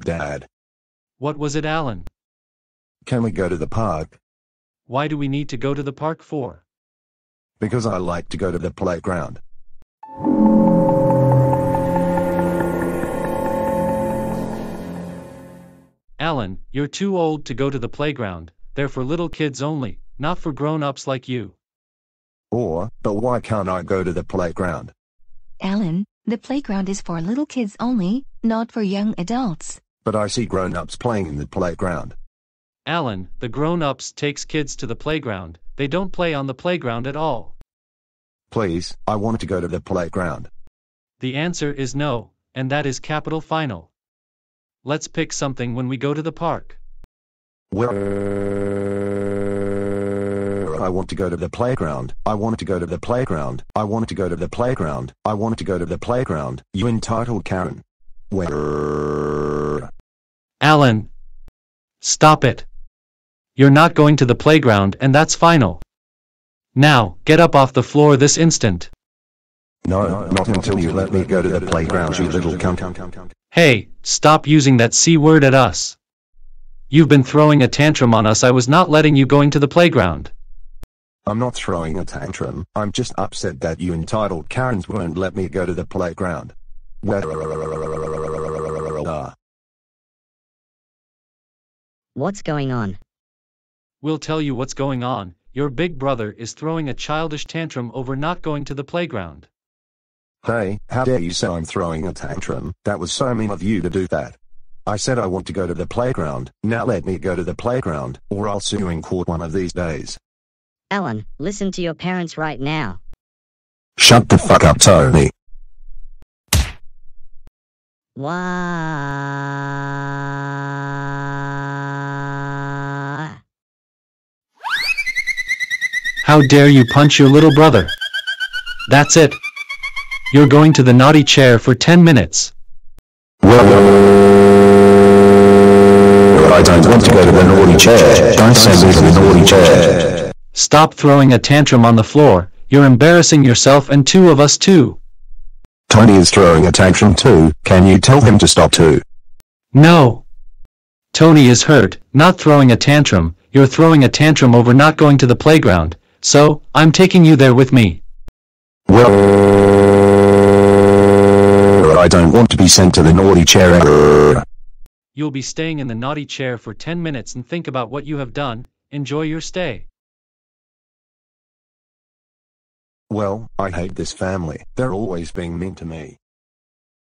Dad. What was it, Alan? Can we go to the park? Why do we need to go to the park for? Because I like to go to the playground. Alan, you're too old to go to the playground. They're for little kids only, not for grown-ups like you. But why can't I go to the playground? Alan, the playground is for little kids only, not for young adults. But I see grown-ups playing in the playground. Alan, the grown-ups takes kids to the playground. They don't play on the playground at all. Please, I want to go to the playground. The answer is no, and that is capital final. Let's pick something when we go to the park. Well, I want to go to the playground. I want to go to the playground. I want to go to the playground. I want to go to the playground. You entitled Karen. Where? Alan! Stop it! You're not going to the playground, and that's final. Now, get up off the floor this instant. No, not until you let me go to the playground, you little cunt. Hey, stop using that C word at us. You've been throwing a tantrum on us. I was not letting you going to the playground. I'm not throwing a tantrum. I'm just upset that you entitled Karens won't let me go to the playground. What's going on? We'll tell you what's going on. Your big brother is throwing a childish tantrum over not going to the playground. Hey, how dare you say I'm throwing a tantrum? That was so mean of you to do that. I said I want to go to the playground. Now let me go to the playground, or I'll sue you in court one of these days. Alan, listen to your parents right now. Shut the fuck up, Tony. Why? How dare you punch your little brother? That's it. You're going to the naughty chair for 10 minutes. Well, I don't want to go to the naughty chair. Don't send me to the naughty chair. Stop throwing a tantrum on the floor. You're embarrassing yourself and two of us too. Tony is throwing a tantrum too. Can you tell him to stop too? No. Tony is hurt, not throwing a tantrum. You're throwing a tantrum over not going to the playground. So, I'm taking you there with me. Well, I don't want to be sent to the naughty chair. You'll be staying in the naughty chair for 10 minutes and think about what you have done. Enjoy your stay. Well, I hate this family. They're always being mean to me.